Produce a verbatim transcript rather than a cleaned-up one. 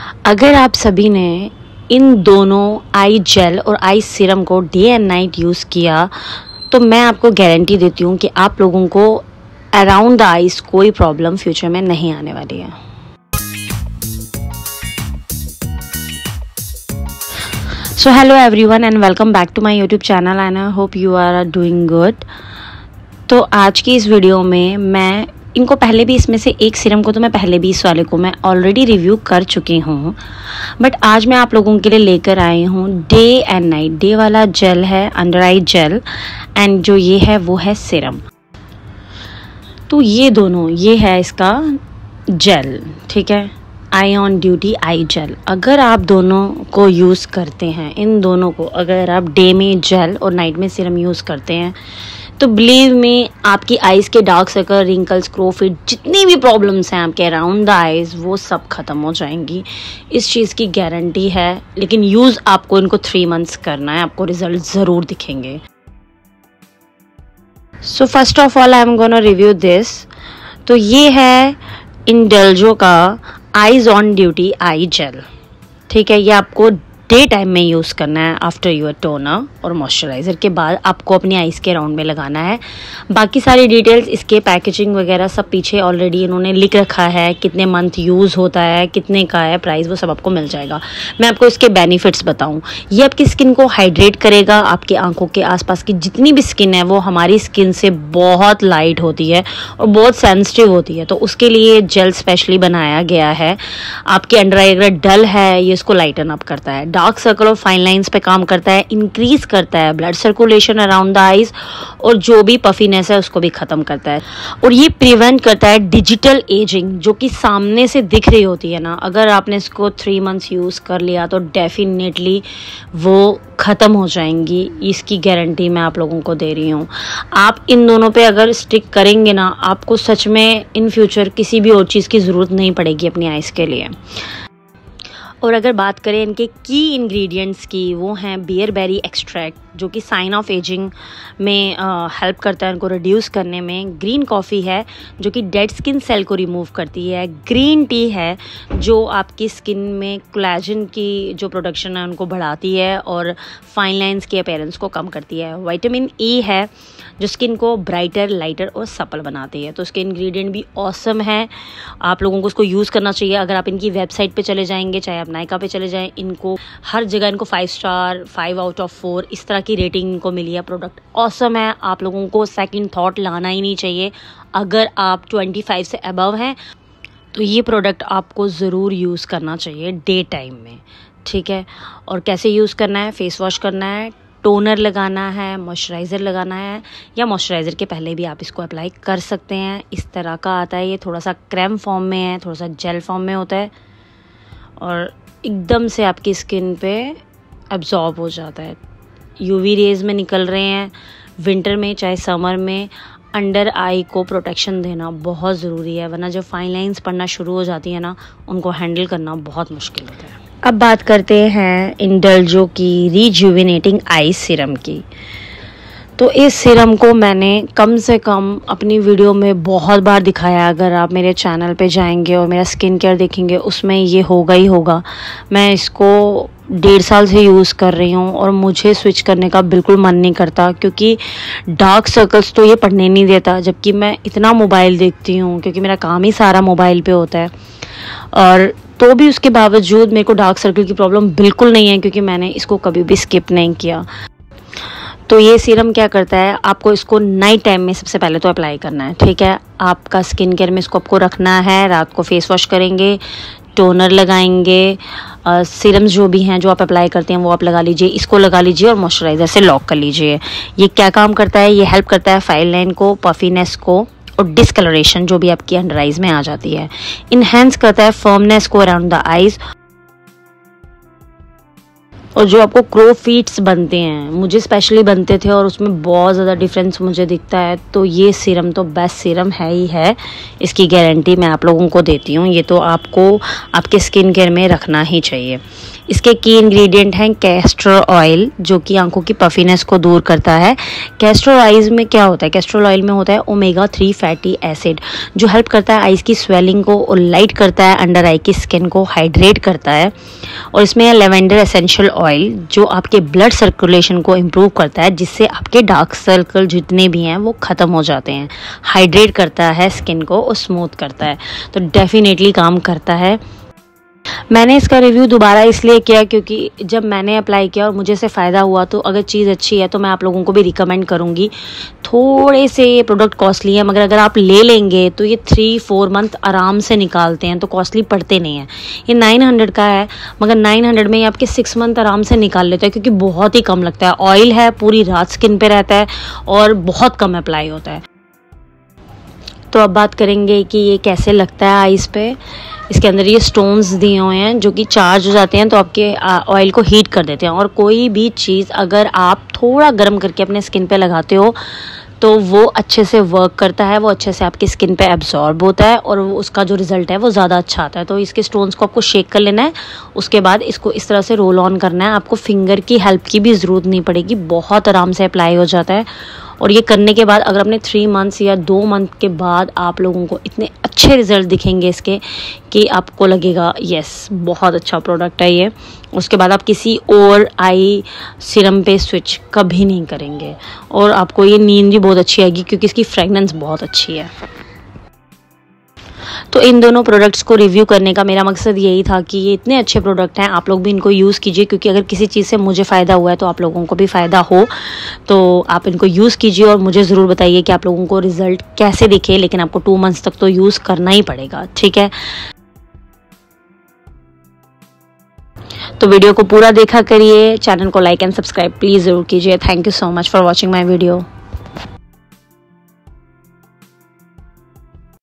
अगर आप सभी ने इन दोनों आई जेल और आई सीरम को डे एंड नाइट यूज़ किया तो मैं आपको गारंटी देती हूँ कि आप लोगों को अराउंड द आइज़ कोई प्रॉब्लम फ्यूचर में नहीं आने वाली है। So hello everyone and welcome back to my YouTube channel and I hope you are doing good. तो आज की इस वीडियो में मैं इनको पहले भी इसमें से एक सीरम को तो मैं पहले भी इस वाले को मैं ऑलरेडी रिव्यू कर चुकी हूँ, बट आज मैं आप लोगों के लिए लेकर आई हूँ डे एंड नाइट। डे वाला जेल है अंडर आई जेल एंड जो ये है वो है सीरम। तो ये दोनों, ये है इसका जेल, ठीक है, eye on duty eye gel. अगर आप दोनों को यूज़ करते हैं, इन दोनों को अगर आप डे में जेल और नाइट में सीरम यूज़ करते हैं तो बिलीव में आपकी आइज़ के डार्क सर्कल, रिंकल्स, क्रोफिट, जितनी भी प्रॉब्लम्स हैं आपके अराउंड द आइज़ वो सब ख़त्म हो जाएंगी। इस चीज़ की गारंटी है, लेकिन यूज़ आपको इनको थ्री मंथ्स करना है, आपको रिजल्ट ज़रूर दिखेंगे। So first of all I am gonna review this. तो ये है इंडल्जो का eyes on duty eye gel, ठीक है। ये आपको डे टाइम में यूज़ करना है आफ्टर योर टोनर और मॉइस्चराइज़र के बाद आपको अपनी आइज़ के राउंड में लगाना है। बाकी सारी डिटेल्स, इसके पैकेजिंग वगैरह सब पीछे ऑलरेडी इन्होंने लिख रखा है, कितने मंथ यूज़ होता है, कितने का है प्राइस, वो सब आपको मिल जाएगा। मैं आपको इसके बेनिफिट्स बताऊं। ये आपकी स्किन को हाइड्रेट करेगा। आपकी आंखों के आसपास की जितनी भी स्किन है वो हमारी स्किन से बहुत लाइट होती है और बहुत सेंसिटिव होती है, तो उसके लिए जेल स्पेशली बनाया गया है। आपके अंडर आई अगर डल है ये इसको लाइटन अप करता है, डार्क सर्कल और फाइन लाइंस पे काम करता है, इंक्रीज करता है blood circulation around the eyes और जो भी पफीनेस है उसको भी खत्म करता है। और ये प्रिवेंट करता है डिजिटल एजिंग, जो कि सामने से दिख रही होती है ना। अगर आपने इसको थ्री मंथ्स यूज़ कर लिया तो डेफिनेटली वो ख़त्म हो जाएंगी। इसकी गारंटी मैं आप लोगों को दे रही हूँ। आप इन दोनों पे अगर स्टिक करेंगे ना, आपको सच में इन फ्यूचर किसी भी और चीज़ की ज़रूरत नहीं पड़ेगी अपनी आइज़ के लिए। और अगर बात करें इनके की इंग्रेडिएंट्स की, वो हैं बियरबेरी एक्सट्रैक्ट, जो कि साइन ऑफ एजिंग में हेल्प करता है उनको रिड्यूस करने में। ग्रीन कॉफ़ी है जो कि डेड स्किन सेल को रिमूव करती है। ग्रीन टी है जो आपकी स्किन में कोलेजन की जो प्रोडक्शन है उनको बढ़ाती है और फाइन लाइंस के अपीयरेंस को कम करती है। विटामिन ई है जो स्किन को ब्राइटर, लाइटर और सपल बनाती है। तो उसके इंग्रेडिएंट भी ऑसम है, आप लोगों को उसको यूज़ करना चाहिए। अगर आप इनकी वेबसाइट पे चले जाएंगे, चाहे आप नायका पे चले जाएं, इनको हर जगह इनको five star, five out of four इस तरह की रेटिंग इनको मिली है। प्रोडक्ट ऑसम है, आप लोगों को सेकंड थॉट लाना ही नहीं चाहिए। अगर आप पच्चीस से अबव हैं तो ये प्रोडक्ट आपको ज़रूर यूज़ करना चाहिए डे टाइम में, ठीक है। और कैसे यूज़ करना है, फेस वॉश करना है, टोनर लगाना है, मॉइस्चराइज़र लगाना है, या मॉइस्चराइज़र के पहले भी आप इसको अप्लाई कर सकते हैं। इस तरह का आता है, ये थोड़ा सा क्रीम फॉर्म में है, थोड़ा सा जेल फॉर्म में होता है और एकदम से आपकी स्किन पे एब्जॉर्ब हो जाता है। यूवी रेज में निकल रहे हैं, विंटर में चाहे समर में अंडर आई को प्रोटेक्शन देना बहुत ज़रूरी है, वरना जब फाइन लाइंस पड़ना शुरू हो जाती है ना, उनको हैंडल करना बहुत मुश्किल होता है। अब बात करते हैं इंडल्जो की रिजुविनेटिंग आई सीरम की। तो इस सीरम को मैंने कम से कम अपनी वीडियो में बहुत बार दिखाया। अगर आप मेरे चैनल पे जाएंगे और मेरा स्किन केयर देखेंगे उसमें ये होगा ही होगा। मैं इसको डेढ़ साल से यूज़ कर रही हूँ और मुझे स्विच करने का बिल्कुल मन नहीं करता, क्योंकि डार्क सर्कल्स तो ये पड़ने नहीं देता, जबकि मैं इतना मोबाइल देखती हूँ क्योंकि मेरा काम ही सारा मोबाइल पे होता है। और तो भी उसके बावजूद मेरे को डार्क सर्कल की प्रॉब्लम बिल्कुल नहीं है, क्योंकि मैंने इसको कभी भी स्किप नहीं किया। तो ये सीरम क्या करता है, आपको इसको नाइट टाइम में सबसे पहले तो अप्लाई करना है, ठीक है। आपका स्किन केयर में इसको आपको रखना है। रात को फेस वॉश करेंगे, टोनर लगाएंगे, सीरम्स जो भी हैं जो आप अप्लाई करते हैं वो आप लगा लीजिए, इसको लगा लीजिए और मॉइस्चराइज़र से लॉक कर लीजिए। ये क्या काम करता है, ये हेल्प करता है फाइन लाइन को, पफीनेस को और डिसकलरेशन जो भी आपकी अंडर आइज में आ जाती है। इन्हेंस करता है फर्मनेस को अराउंड द आइज और जो आपको क्रो फीट्स बनते हैं, मुझे स्पेशली बनते थे और उसमें बहुत ज़्यादा डिफरेंस मुझे दिखता है, तो ये सीरम तो बेस्ट सीरम है ही है। इसकी गारंटी मैं आप लोगों को देती हूँ। ये तो आपको आपके स्किन केयर में रखना ही चाहिए। इसके की इंग्रेडिएंट हैं कैस्टर ऑयल, जो कि आंखों की पफीनेस को दूर करता है। कैस्टर ऑयल में क्या होता है? कैस्टर ऑयल में होता है ओमेगा थ्री फैटी एसिड, जो हेल्प करता है आइज़ की स्वेलिंग को और लाइट करता है, अंडर आई की स्किन को हाइड्रेट करता है। और इसमें है लेवेंडर एसेंशियल ऑयल, जो आपके ब्लड सर्कुलेशन को इम्प्रूव करता है, जिससे आपके डार्क सर्कल जितने भी हैं वो ख़त्म हो जाते हैं। हाइड्रेट करता है स्किन को और स्मूथ करता है, तो डेफिनेटली काम करता है। मैंने इसका रिव्यू दोबारा इसलिए किया क्योंकि जब मैंने अप्लाई किया और मुझे से फ़ायदा हुआ, तो अगर चीज़ अच्छी है तो मैं आप लोगों को भी रिकमेंड करूँगी। थोड़े से ये प्रोडक्ट कॉस्टली हैं, मगर अगर आप ले लेंगे तो ये थ्री फोर मंथ आराम से निकालते हैं, तो कॉस्टली पड़ते नहीं हैं। ये नाइन हंड्रेड का है, मगर नाइन हंड्रेड में ये आपके सिक्स मंथ आराम से निकाल लेते हैं, क्योंकि बहुत ही कम लगता है। ऑयल है, पूरी रात स्किन पर रहता है और बहुत कम अप्लाई होता है। तो अब बात करेंगे कि ये कैसे लगता है आइज़ पे। इसके अंदर ये स्टोन्स दिए हुए हैं जो कि चार्ज हो जाते हैं, तो आपके ऑयल को हीट कर देते हैं। और कोई भी चीज़ अगर आप थोड़ा गर्म करके अपने स्किन पे लगाते हो तो वो अच्छे से वर्क करता है, वो अच्छे से आपकी स्किन पे एब्जॉर्ब होता है और उसका जो रिज़ल्ट है वो ज़्यादा अच्छा आता है। तो इसके स्टोन्स को आपको शेक कर लेना है, उसके बाद इसको इस तरह से रोल ऑन करना है। आपको फिंगर की हेल्प की भी ज़रूरत नहीं पड़ेगी, बहुत आराम से अप्लाई हो जाता है। और ये करने के बाद अगर अपने थ्री मंथ्स या दो मंथ के बाद आप लोगों को इतने अच्छे रिज़ल्ट दिखेंगे इसके कि आपको लगेगा यस बहुत अच्छा प्रोडक्ट है ये। उसके बाद आप किसी और आई सीरम पे स्विच कभी नहीं करेंगे और आपको ये नींद भी बहुत अच्छी आएगी, क्योंकि इसकी फ्रेगनेंस बहुत अच्छी है। तो इन दोनों प्रोडक्ट्स को रिव्यू करने का मेरा मकसद यही था कि ये इतने अच्छे प्रोडक्ट हैं, आप लोग भी इनको यूज़ कीजिए, क्योंकि अगर किसी चीज़ से मुझे फ़ायदा हुआ है तो आप लोगों को भी फ़ायदा हो। तो आप इनको यूज़ कीजिए और मुझे ज़रूर बताइए कि आप लोगों को रिज़ल्ट कैसे दिखे। लेकिन आपको टू मंथ्स तक तो यूज़ करना ही पड़ेगा, ठीक है। तो वीडियो को पूरा देखा करिए, चैनल को लाइक एंड सब्सक्राइब प्लीज़ ज़रूर कीजिए। Thank you so much for watching my video.